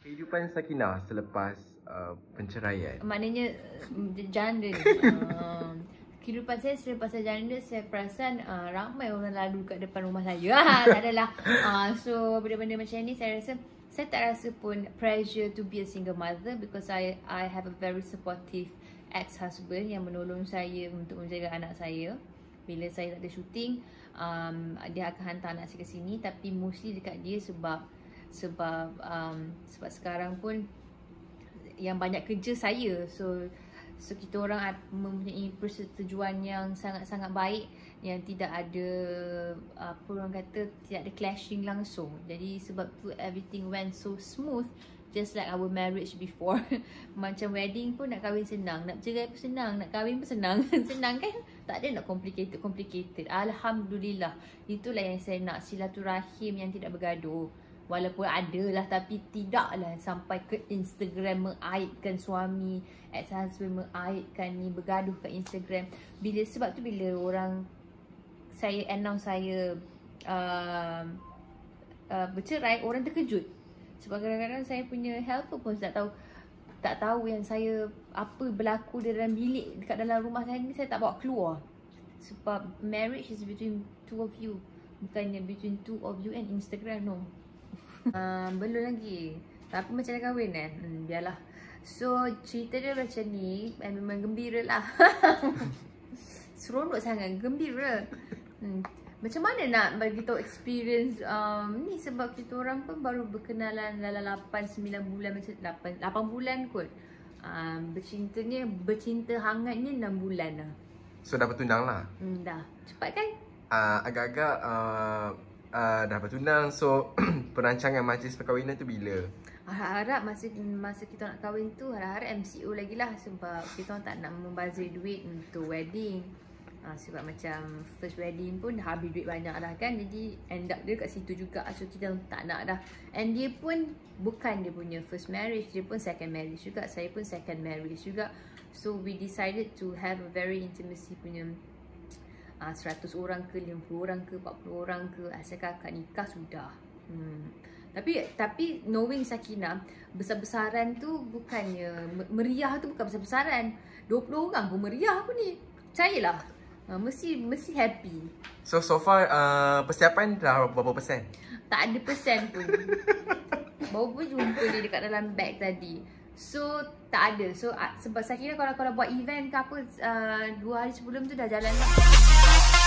Kehidupan Sakinah selepas penceraian. Maknanya janda ni. Kehidupan saya selepas saya janda, saya perasan ramai orang lalu kat depan rumah saya. Tak adalah. So benda-benda macam ni saya rasa, saya tak rasa pun pressure to be a single mother because I have a very supportive ex-husband yang menolong saya untuk menjaga anak saya. Bila saya tak ada syuting, dia akan hantar anak saya ke sini, tapi mostly dekat dia sebab sekarang pun yang banyak kerja saya, so kita orang mempunyai persetujuan yang sangat-sangat baik, yang tidak ada apa orang kata, tidak ada clashing langsung. Jadi sebab tu everything went so smooth, just like our marriage before. Macam wedding pun nak kahwin senang, nak bercerai pun senang, nak kahwin pun senang. Senang kan? Tak ada nak complicated. Alhamdulillah. Itulah yang saya nak, silaturahim yang tidak bergaduh. Walaupun ada lah, tapi tidaklah sampai ke Instagram mengaibkan suami, ex-husband mengaibkan ni, bergaduh kat Instagram. Sebab tu bila orang saya announce saya bercerai, orang terkejut. Sebab kadang-kadang saya punya helper pun tak tahu yang saya apa berlaku di dalam bilik dekat dalam rumah saya ni, saya tak bawa keluar. Sebab marriage is between two of you, bukannya between two of you and Instagram, no. Belum lagi, tapi macam dah kahwin kan, biarlah. So cerita dia macam ni, memang gembira lah. Seronok sangat, gembira. Macam mana nak bagi tahu experience ni, sebab kita orang pun baru berkenalan dalam 8-9 bulan, macam 8 bulan kot. Bercinta hangatnya 6 bulan lah. So dah bertunang lah? Dah, cepat kan? Agak-agak dah bertunang. So perancangan majlis perkahwinan tu bila? Harap-harap masa kita nak kahwin tu, harap-harap MCO lagi lah. Sebab kita orang tak nak membazir duit untuk wedding. Sebab macam first wedding pun dah habis duit banyak dah kan. Jadi end up dia kat situ juga. So kita tak nak dah. And dia pun bukan dia punya first marriage, dia pun second marriage juga. Saya pun second marriage juga. So we decided to have a very intimacy punya 100 orang ke, 50 orang ke, 40 orang ke, asalkan akad nikah sudah. Tapi knowing Sakinah, besar-besaran tu bukannya meriah, tu bukan besar-besaran. 20 orang pun meriah pun ni. Percayalah. Mesti happy. So far persiapan dah berapa persen? Tak ada persen pun. Baru pun jumpa dia dekat dalam bag tadi. So tak ada. So sebab Sakinah kalau buat event ke apa 2 hari sebelum tu dah jalan lah.